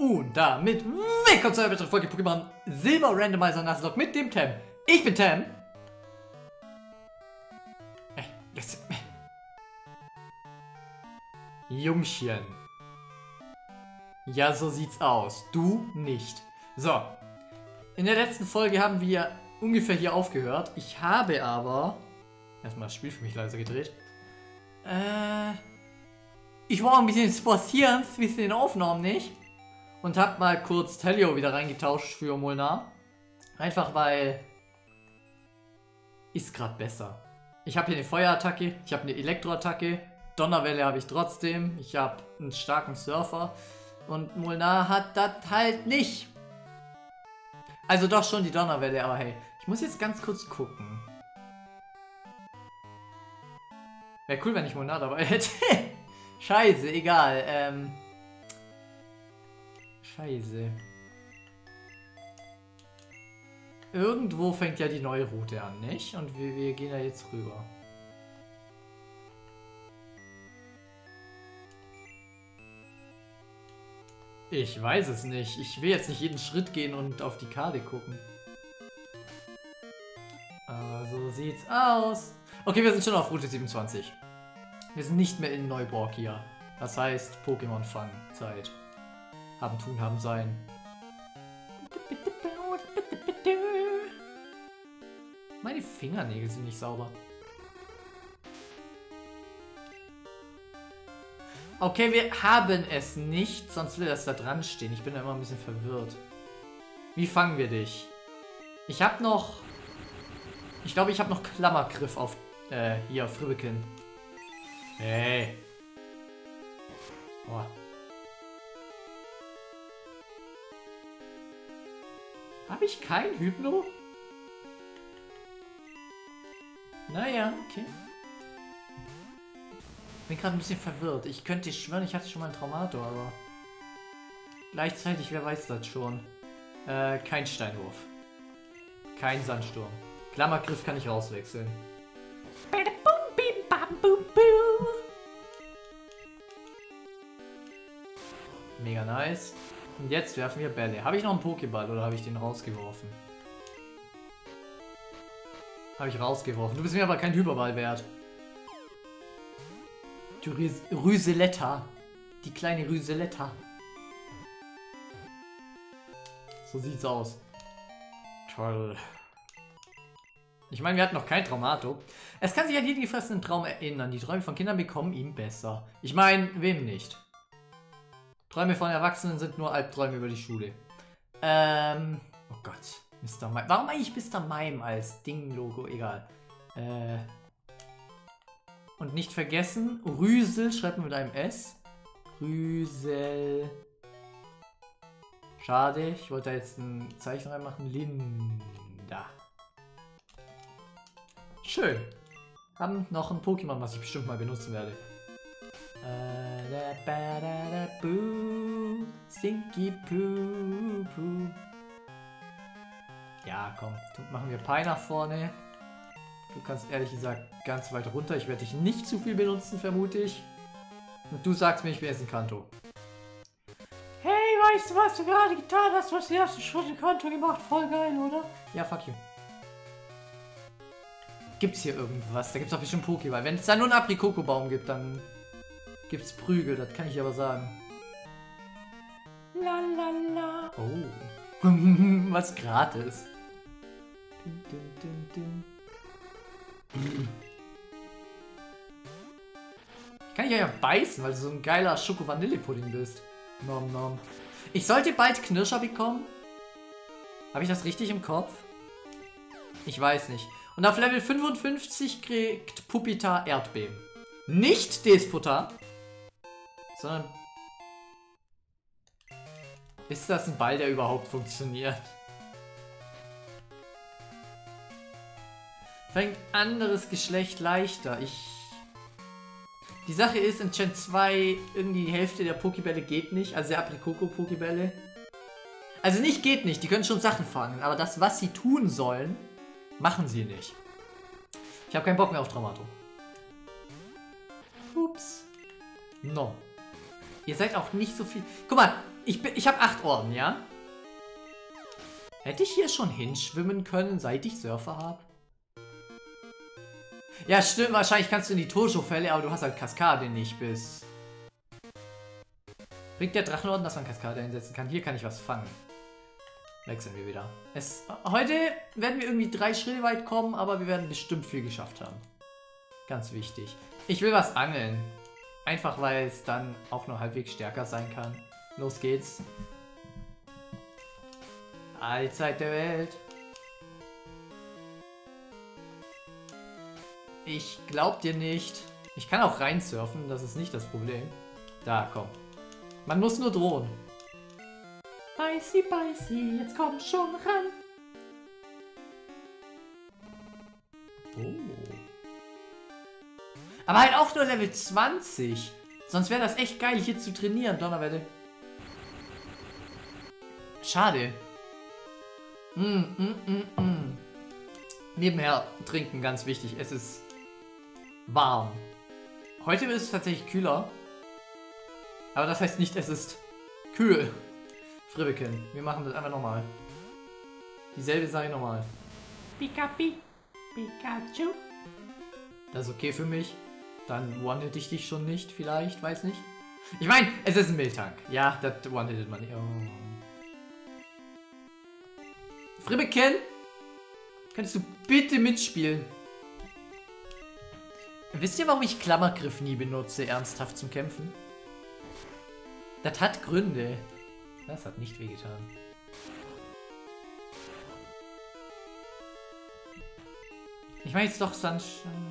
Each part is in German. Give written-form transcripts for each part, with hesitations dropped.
Und damit willkommen zu einer weiteren Folge Pokémon Silber Randomizer Nuzlocke mit dem Tem. Ich bin Tem. Jungchen. Ja, so sieht's aus. Du nicht. So. In der letzten Folge haben wir ungefähr hier aufgehört. Ich habe aber erstmal das Spiel für mich leiser gedreht. Ich war ein bisschen spazieren, wie es in den Aufnahmen nicht. Und hab mal kurz Telio wieder reingetauscht für Molnar. Einfach weil ist gerade besser. Ich habe hier eine Feuerattacke, ich habe eine Elektroattacke, Donnerwelle habe ich trotzdem, ich habe einen starken Surfer und Molnar hat das halt nicht. Also doch schon die Donnerwelle, aber hey, ich muss jetzt ganz kurz gucken. Wäre cool, wenn ich Molnar dabei hätte. Scheiße, egal. Scheiße. Irgendwo fängt ja die neue Route an, nicht? Und wir gehen da jetzt rüber. Ich weiß es nicht. Ich will jetzt nicht jeden Schritt gehen und auf die Karte gucken. Aber so sieht's aus. Okay, wir sind schon auf Route 27. Wir sind nicht mehr in Neuborgia. Das heißt Pokémon-Fang-Zeit. Haben tun, haben sein. Meine Fingernägel sind nicht sauber. Okay, wir haben es nicht, sonst will das da dran stehen. Ich bin da immer ein bisschen verwirrt. Wie fangen wir dich? Ich habe noch... Ich glaube, ich habe noch Klammergriff auf... hier, auf Fribbekin. Hey. Boah. Habe ich kein Hypno? Naja, okay. Bin gerade ein bisschen verwirrt. Ich könnte schwören, ich hatte schon mal einen Traumator, aber... Gleichzeitig, wer weiß das schon. Kein Steinwurf. Kein Sandsturm. Klammergriff kann ich rauswechseln. Mega nice. Und jetzt werfen wir Bälle. Habe ich noch einen Pokéball oder habe ich den rausgeworfen? Habe ich rausgeworfen. Du bist mir aber kein Hyperball wert. Du Rüseletta. Die kleine Rüseletta. So sieht's aus. Toll. Ich meine, wir hatten noch kein Traumato. Es kann sich an jeden gefressenen Traum erinnern. Die Träume von Kindern bekommen ihn besser. Ich meine, wem nicht? Träume von Erwachsenen sind nur Albträume über die Schule. Oh Gott. Mr. Mime. Warum eigentlich Mr. Mime als Ding-Logo? Egal. Und nicht vergessen, Rüsel schreibt man mit einem S. Rüsel. Schade, ich wollte da jetzt ein Zeichen reinmachen. Linda. Schön. Haben noch ein Pokémon, was ich bestimmt mal benutzen werde. Stinky Poo Poo. Ja, komm. Machen wir Pi nach vorne. Du kannst ehrlich gesagt ganz weit runter. Ich werde dich nicht zu viel benutzen, vermute ich. Und du sagst mir, ich bin jetzt ein Kanto. Hey, weißt du, was du gerade getan hast? Du hast die ersten Schritte in Kanto gemacht. Voll geil, oder? Ja, fuck you. Gibt's hier irgendwas? Da gibt's doch bestimmt Pokéball. Wenn es da nur einen Aprikokobaum gibt, dann gibt's Prügel. Das kann ich aber sagen. Lalala. Oh. Was gratis. Ich kann dich ja beißen, weil du so ein geiler Schoko-Vanille-Pudding bist. Nom nom. Ich sollte bald Knirscher bekommen. Habe ich das richtig im Kopf? Ich weiß nicht. Und auf Level 55 kriegt Puppita Erdbeben. Nicht Despotat, sondern... Ist das ein Ball, der überhaupt funktioniert? Fängt anderes Geschlecht leichter. Die Sache ist, in Gen 2 irgendwie die Hälfte der Pokébälle geht nicht. Also der Aprikoko-Pokébälle. Also nicht geht nicht, die können schon Sachen fangen. Aber das, was sie tun sollen, machen sie nicht. Ich habe keinen Bock mehr auf Traumato. Ups. No. Ihr seid auch nicht so viel... Guck mal, ich habe 8 Orden, ja? Hätte ich hier schon hinschwimmen können, seit ich Surfer habe? Ja, stimmt, wahrscheinlich kannst du in die Tojo-Fälle, aber du hast halt Kaskade nicht bis... Bringt der Drachenorden, dass man Kaskade einsetzen kann? Hier kann ich was fangen. Wechseln wir wieder. Heute werden wir irgendwie 3 Schritte weit kommen, aber wir werden bestimmt viel geschafft haben. Ganz wichtig. Ich will was angeln. Einfach, weil es dann auch noch halbwegs stärker sein kann. Los geht's. Alle Zeit der Welt. Ich glaub dir nicht. Ich kann auch reinsurfen, das ist nicht das Problem. Da, komm. Man muss nur drohen. Beißi, beißi, jetzt komm schon ran. Oh. Aber halt auch nur Level 20. Sonst wäre das echt geil, hier zu trainieren, Donnerwelle. Schade. Nebenher trinken, ganz wichtig. Es ist warm. Heute ist es tatsächlich kühler. Aber das heißt nicht, es ist kühl. Fribbeken, wir machen das einfach nochmal. Dieselbe Sache nochmal. Pikapi, Pikachu. Das ist okay für mich. Dann one-hit ich dich schon nicht, vielleicht, weiß nicht. Ich meine, es ist ein Miltank. Ja, das one-hittet man nicht. Oh. Fribbeken, kannst du bitte mitspielen? Wisst ihr, warum ich Klammergriff nie benutze, ernsthaft zum Kämpfen? Das hat Gründe. Das hat nicht wehgetan. Ich meine jetzt doch Sunshine.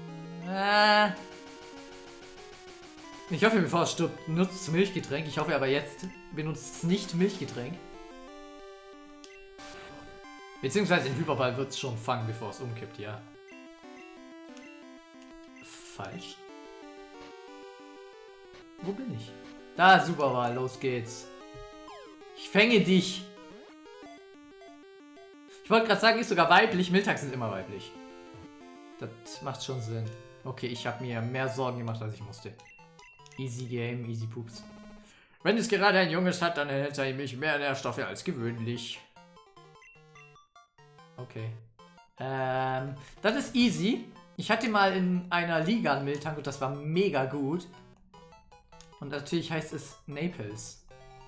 Ich hoffe, bevor es stirbt, nutzt es Milchgetränk. Ich hoffe aber jetzt benutzt es nicht Milchgetränk. Beziehungsweise den Hyperball wird es schon fangen, bevor es umkippt, ja. Falsch. Wo bin ich? Da, Superwahl, los geht's. Ich fänge dich. Ich wollte gerade sagen, ist sogar weiblich. Miltanks sind immer weiblich. Das macht schon Sinn. Okay, ich habe mir mehr Sorgen gemacht, als ich musste. Easy Game, easy Poops. Wenn es gerade ein Junges hat, dann erhält er nämlich mehr Nährstoffe als gewöhnlich. Okay. Das ist easy. Ich hatte mal in einer Liga einen Miltank und das war mega gut. Und natürlich heißt es Naples.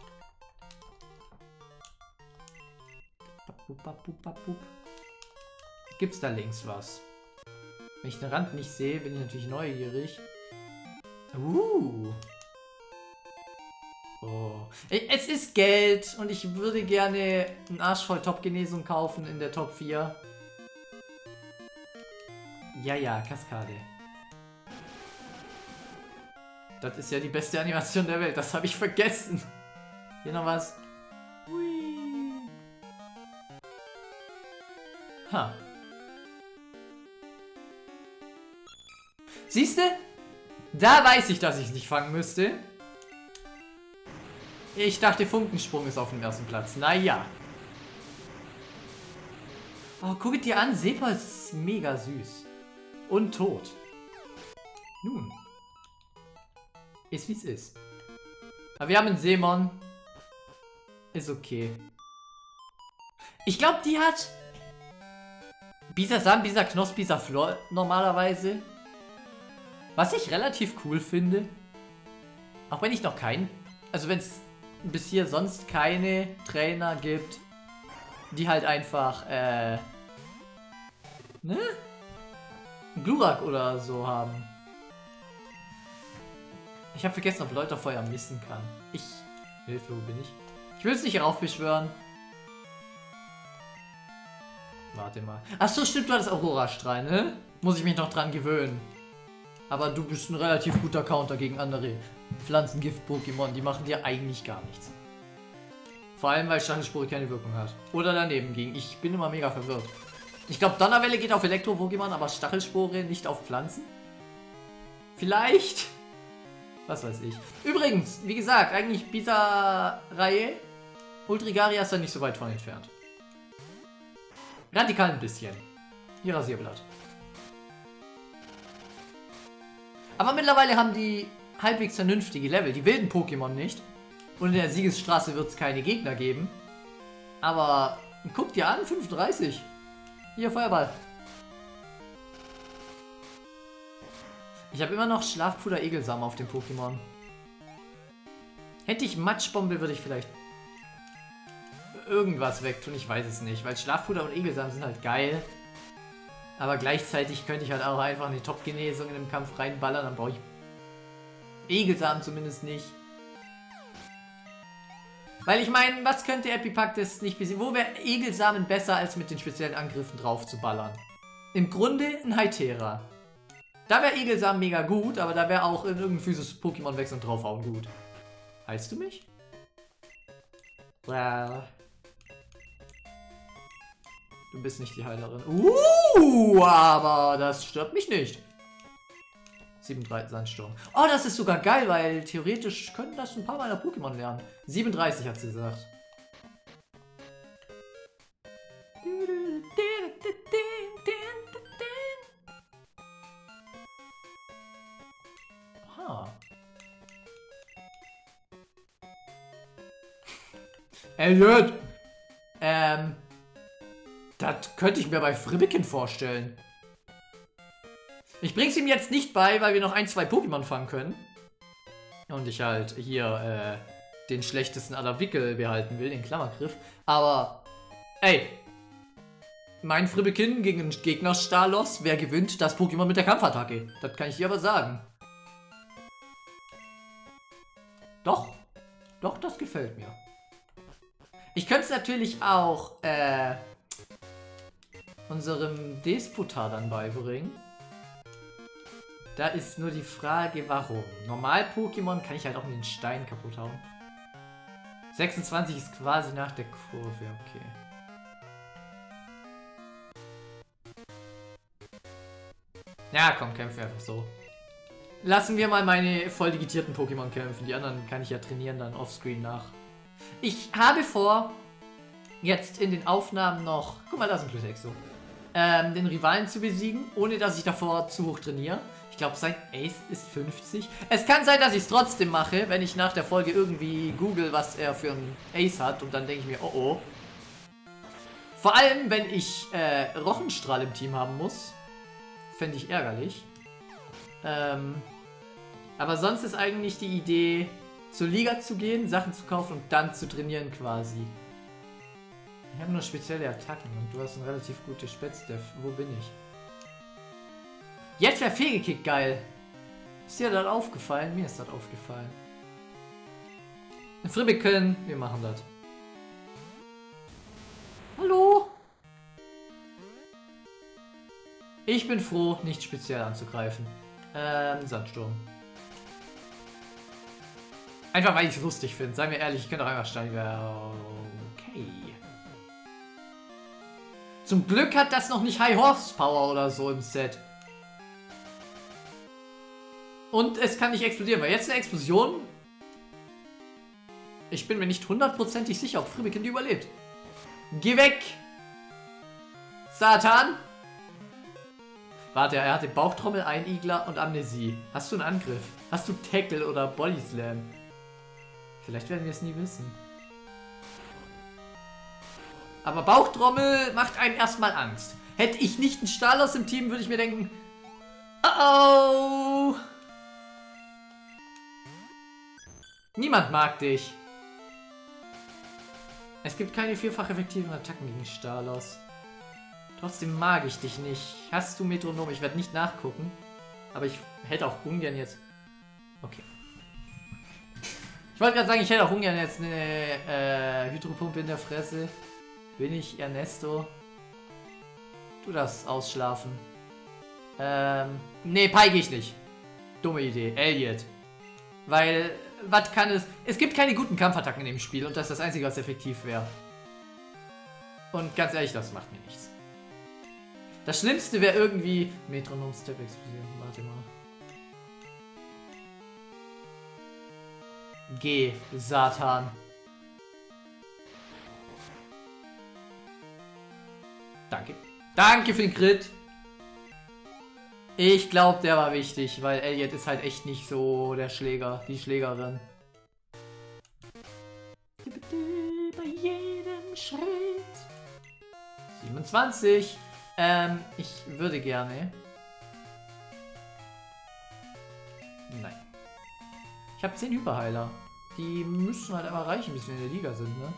Gibt's da links was? Wenn ich den Rand nicht sehe, bin ich natürlich neugierig. Oh. Es ist Geld und ich würde gerne einen Arsch voll Top-Genesung kaufen in der Top 4. Ja, Kaskade. Das ist ja die beste Animation der Welt. Das habe ich vergessen. Hier noch was. Hui. Ha. Siehst du? Da weiß ich, dass ich es nicht fangen müsste. Ich dachte, Funkensprung ist auf dem ersten Platz. Naja. Oh, guck dir an. Sepal ist mega süß. Und tot. Nun. Ist wie es ist. Aber wir haben einen Seemon. Ist okay. Ich glaube, die hat Bisasam, Bisaknosp, Bisaflor normalerweise. Was ich relativ cool finde. Auch wenn ich noch keinen... Also wenn es bis hier sonst keine Trainer gibt, die halt einfach, ne? Glurak oder so haben. Ich habe vergessen, ob Läuterfeuer missen kann. Hilfe, wo bin ich? Ich will es nicht heraufbeschwören. Warte mal. Achso, stimmt, du hattest Aurora-Strahl, ne? Muss ich mich noch dran gewöhnen. Aber du bist ein relativ guter Counter gegen andere Pflanzengift-Pokémon. Die machen dir eigentlich gar nichts. Vor allem, weil Stachelspore keine Wirkung hat. Oder daneben ging. Ich bin immer mega verwirrt. Ich glaube, Donnerwelle geht auf Elektro-Pokémon, aber Stachelspore nicht auf Pflanzen? Vielleicht? Was weiß ich. Übrigens, wie gesagt, eigentlich Bisa-Reihe. Ultrigaria ist da nicht so weit von entfernt. Radikal ein bisschen. Hier Rasierblatt. Aber mittlerweile haben die halbwegs vernünftige Level. Die wilden Pokémon nicht. Und in der Siegesstraße wird es keine Gegner geben. Aber guck dir an, 35. Hier, Feuerball. Ich habe immer noch Schlafpuder Egelsamen auf dem Pokémon. Hätte ich Matschbombe, würde ich vielleicht irgendwas wegtun. Ich weiß es nicht, weil Schlafpuder und Egelsamen sind halt geil. Aber gleichzeitig könnte ich halt auch einfach eine Top-Genesung in den Kampf reinballern. Dann brauche ich Egelsamen zumindest nicht. Weil ich meine, was könnte Epipactis nicht besiegen? Wo wäre Egelsamen besser, als mit den speziellen Angriffen drauf zu ballern? Im Grunde ein Hytera. Da wäre Egelsamen mega gut, aber da wäre auch in irgendein physisches Pokémon wechseln und draufhauen gut. Heißt du mich? Well. Du bist nicht die Heilerin. Aber das stört mich nicht. 37 Sandsturm. Oh, das ist sogar geil, weil theoretisch könnten das ein paar meiner Pokémon lernen. 37 hat sie gesagt. Aha. Elliot! Das könnte ich mir bei Fribbekin vorstellen. Ich bring's ihm jetzt nicht bei, weil wir noch ein, zwei Pokémon fangen können. Und ich halt hier den schlechtesten aller Wickel behalten will, den Klammergriff. Aber, ey, mein Fribbekin gegen einen Gegner Stalos, wer gewinnt? Das Pokémon mit der Kampfattacke. Das kann ich dir aber sagen. Doch, das gefällt mir. Ich könnte es natürlich auch unserem Despotar dann beibringen. Da ist nur die Frage, warum. Normal-Pokémon kann ich halt auch mit den Steinen kaputt hauen. 26 ist quasi nach der Kurve, okay. Ja, komm, kämpfen wir einfach so. Lassen wir mal meine voll digitierten Pokémon kämpfen. Die anderen kann ich ja trainieren dann offscreen nach. Ich habe vor, jetzt in den Aufnahmen noch... Guck mal, da ist ein Glutexo. Den Rivalen zu besiegen, ohne dass ich davor zu hoch trainiere. Ich glaube, sein Ace ist 50. Es kann sein, dass ich es trotzdem mache, wenn ich nach der Folge irgendwie google, was er für ein Ace hat. Und dann denke ich mir, oh oh. Vor allem, wenn ich Rochenstrahl im Team haben muss. Fände ich ärgerlich. Aber sonst ist eigentlich die Idee, zur Liga zu gehen, Sachen zu kaufen und dann zu trainieren quasi. Ich habe nur spezielle Attacken und du hast ein relativ gutes Spätzdef. Wo bin ich? Jetzt wäre Fegekick geil. Ist dir das aufgefallen? Mir ist das aufgefallen. Fribbekin, wir machen das. Hallo? Ich bin froh, nicht speziell anzugreifen. Sandsturm. Einfach weil ich es lustig finde. Seien wir ehrlich, ich könnte auch einfach Stein. Okay. Zum Glück hat das noch nicht High Horsepower oder so im Set. Und es kann nicht explodieren, weil jetzt eine Explosion... Ich bin mir nicht hundertprozentig sicher, ob Fribbekin die überlebt. Geh weg! Satan! Warte, er hat den Bauchtrommel, Einigler und Amnesie. Hast du einen Angriff? Hast du Tackle oder Body Slam? Vielleicht werden wir es nie wissen. Aber Bauchtrommel macht einem erstmal Angst. Hätte ich nicht einen Stalos im Team, würde ich mir denken... Oh! Niemand mag dich. Es gibt keine vierfach effektiven Attacken gegen Stalos. Trotzdem mag ich dich nicht. Hast du Metronom? Ich werde nicht nachgucken. Aber ich hätte auch ungern jetzt... Okay. Ich wollte gerade sagen, ich hätte auch ungern jetzt eine Hydropumpe in der Fresse. Bin ich Ernesto? Du darfst ausschlafen. Nee, peige ich nicht. Dumme Idee. Elliot. Weil, was kann es... Es gibt keine guten Kampfattacken in dem Spiel und das ist das Einzige, was effektiv wäre. Und ganz ehrlich, das macht mir nichts. Das Schlimmste wäre irgendwie... Metronom-Step-Explosion. Warte mal. Geh, Satan. Danke. Danke für den Crit. Ich glaube, der war wichtig, weil Elliot ist halt echt nicht so der Schläger, die Schlägerin. Bei jedem Schritt. 27. Ich würde gerne. Nein. Ich habe 10 Hyperheiler. Die müssen halt einmal reichen, bis wir in der Liga sind, ne?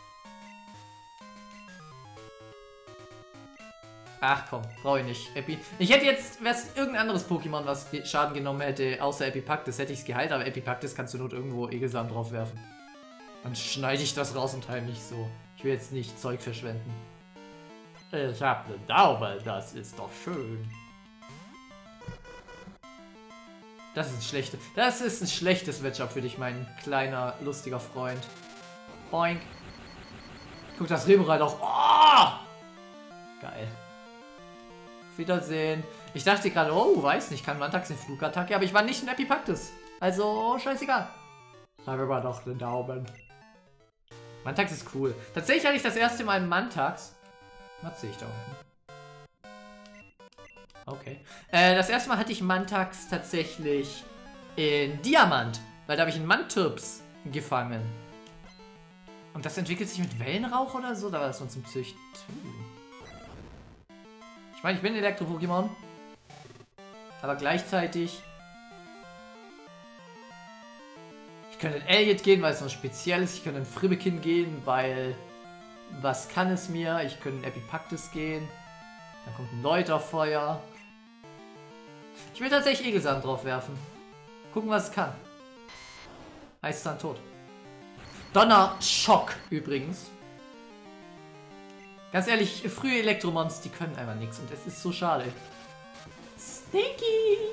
Ach komm, brauche ich nicht. Epi. Ich hätte jetzt, wäre es irgendein anderes Pokémon, was Schaden genommen hätte, außer Epipactis, hätte ich es geheilt, aber Epipactis kannst du not irgendwo Egelsamen drauf werfen. Dann schneide ich das raus und heim nicht so. Ich will jetzt nicht Zeug verschwenden. Ich habe eine Daube, das ist doch schön. Das ist ein schlechtes Matchup für dich, mein kleiner, lustiger Freund. Boink. Guck, das Remorai doch. Oh! Geil. Auf Wiedersehen. Ich dachte gerade, oh, weiß nicht, kann Mantax eine Flugattacke, aber ich war nicht in Epipactis. Also, scheißegal. Sag aber doch den Daumen. Mantax ist cool. Tatsächlich hatte ich das erste Mal Mantax. Was sehe ich da unten? Okay. Das erste Mal hatte ich Mantax tatsächlich in Diamant. Weil da habe ich einen Manturps gefangen. Und das entwickelt sich mit Wellenrauch oder so? Da war das sonst im Zücht. Ich meine, ich bin Elektro-Pokémon. Aber gleichzeitig... Ich könnte in Elliot gehen, weil es noch speziell ist. Ich könnte in Fribbekin gehen, weil... Was kann es mir? Ich könnte in Epipactis gehen. Dann kommt ein Läuterfeuer. Ich will tatsächlich Egelsamen drauf werfen. Gucken, was es kann. Eiszahn tot. Donnerschock übrigens. Ganz ehrlich, frühe Elektromons, die können einfach nichts. Und es ist so schade. Stinky!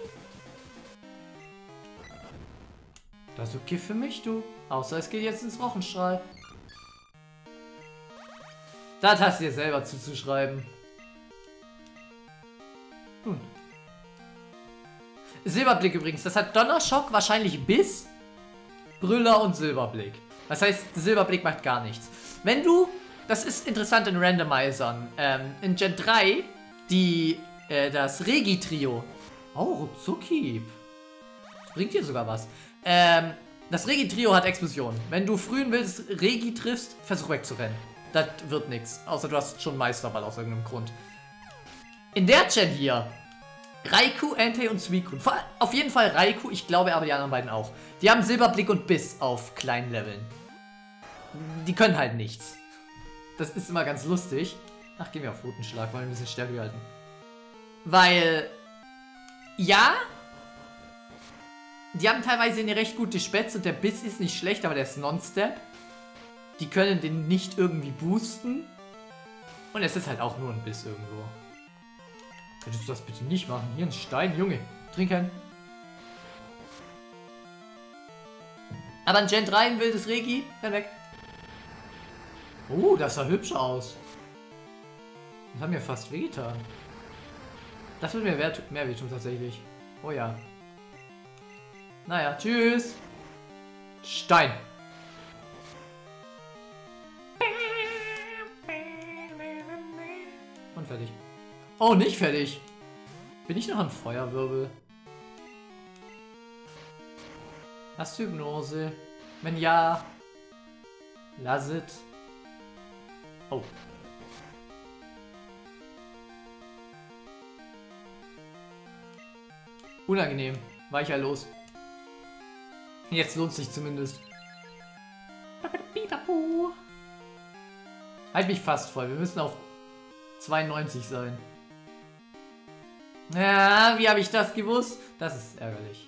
Das ist okay für mich, du. Außer es geht jetzt ins Wochenstrahl. Das hast du dir selber zuzuschreiben. Nun. Silberblick übrigens. Das hat Donnerschock wahrscheinlich Biss, Brüller und Silberblick. Das heißt, Silberblick macht gar nichts. Wenn du... Das ist interessant in Randomizern. In Gen 3, das Regi-Trio. Oh, Ruzuki. Das bringt dir sogar was. Das Regi-Trio hat Explosion. Wenn du frühen wildes Regi triffst, versuch wegzurennen. Das wird nichts. Außer du hast schon Meisterball aus irgendeinem Grund. In der Gen hier, Raikou, Entei und Suicune. Auf jeden Fall Raikou, ich glaube aber die anderen beiden auch. Die haben Silberblick und Biss auf kleinen Leveln. Die können halt nichts. Das ist immer ganz lustig. Ach, gehen wir auf Rutenschlag, wollen wir ein bisschen stärker halten. Weil, ja, die haben teilweise eine recht gute Spätze und der Biss ist nicht schlecht, aber der ist Non-Step. Die können den nicht irgendwie boosten. Und es ist halt auch nur ein Biss irgendwo. Könntest du das bitte nicht machen? Hier ein Stein, Junge. Trinken. Aber ein Gen 3, ein wildes Regi. Renn weg. Oh, das sah hübsch aus. Das hat mir fast wehgetan. Das würde mir mehr wehtun tatsächlich. Oh ja. Naja, tschüss. Stein. Und fertig. Oh, nicht fertig. Bin ich noch ein Feuerwirbel? Hast du Hypnose? Wenn ja, lass es. Oh. Unangenehm. Weicher los. Jetzt lohnt es sich zumindest. Halt mich fast voll. Wir müssen auf 92 sein. Ja, wie habe ich das gewusst? Das ist ärgerlich.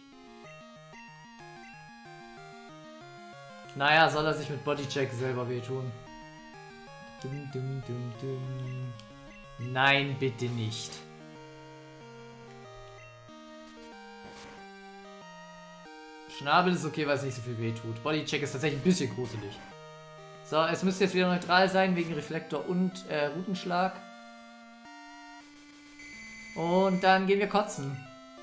Naja, soll er sich mit Bodycheck selber wehtun? Dum, dum, dum, dum. Nein, bitte nicht. Schnabel ist okay, weil es nicht so viel wehtut. Bodycheck ist tatsächlich ein bisschen gruselig. So, es müsste jetzt wieder neutral sein, wegen Reflektor und Rutenschlag. Und dann gehen wir kotzen.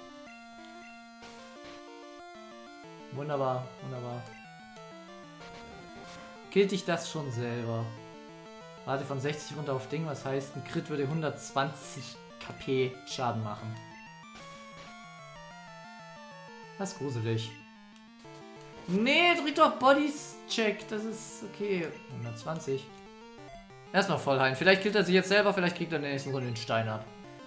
Wunderbar, wunderbar. Killt dich das schon selber. Warte von 60 runter auf Ding, was heißt, ein Crit würde 120 KP Schaden machen. Das ist gruselig. Nee, drück doch Bodies Check. Das ist okay. 120. Erstmal voll heilen. Vielleicht killt er sich jetzt selber, vielleicht kriegt er in der nächsten Runde den Stein ab.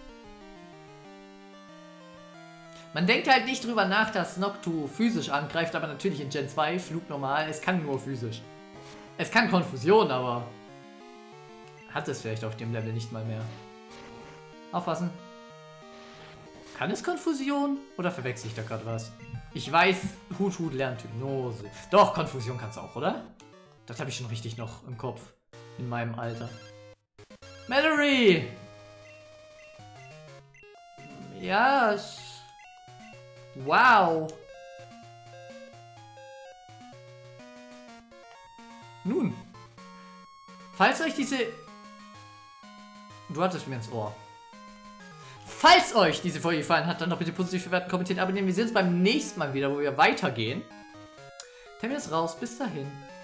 Man denkt halt nicht drüber nach, dass Noctu physisch angreift, aber natürlich in Gen 2 Flug normal. Es kann nur physisch. Es kann Konfusion, aber hat es vielleicht auf dem Level nicht mal mehr. Aufpassen. Kann es Konfusion? Oder verwechsel ich da gerade was? Ich weiß, Hut lernt Hypnose. Doch, Konfusion kannst du auch, oder? Das habe ich schon richtig noch im Kopf. In meinem Alter. Mallory! Ja, wow. Nun. Falls euch diese... Du hattest mir ins Ohr. Falls euch diese Folge gefallen hat, dann doch bitte positiv bewerten, kommentieren, abonnieren. Wir sehen uns beim nächsten Mal wieder, wo wir weitergehen. Termin ist raus. Bis dahin.